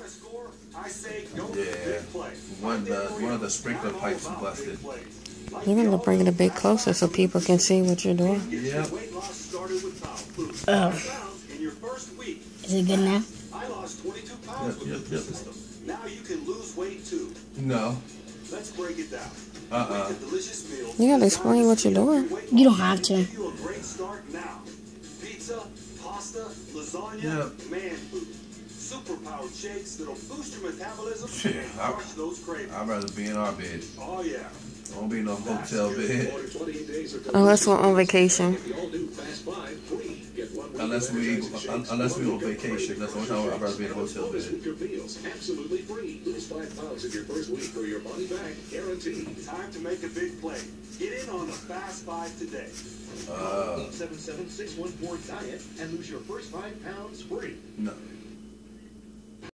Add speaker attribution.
Speaker 1: Yeah, one of the sprinkler pipes busted.
Speaker 2: You need to bring it a bit closer so people can see what you're doing.
Speaker 1: Yep.
Speaker 3: Oh. Is it good now?
Speaker 1: Yep. Now you can lose weight too. No. Let's break it down.
Speaker 2: You gotta explain what you're doing.
Speaker 3: You don't have to.
Speaker 1: Pizza, pasta, lasagna, man food. Superpowered shakes that'll boost your metabolism and crush those cravings. I'd rather be in our bed. Oh yeah. Don't be in no hotel bed.
Speaker 2: Unless we're on vacation.
Speaker 1: Unless we on vacation, that's the only time I'd rather be in a hotel bed.
Speaker 4: Absolutely free. Lose 5 pounds in your first week or your money back guaranteed.
Speaker 1: Time to make a big play. Get in on the Fast 5 today.
Speaker 4: 877-614-DIET and lose your first 5 pounds free.
Speaker 1: No.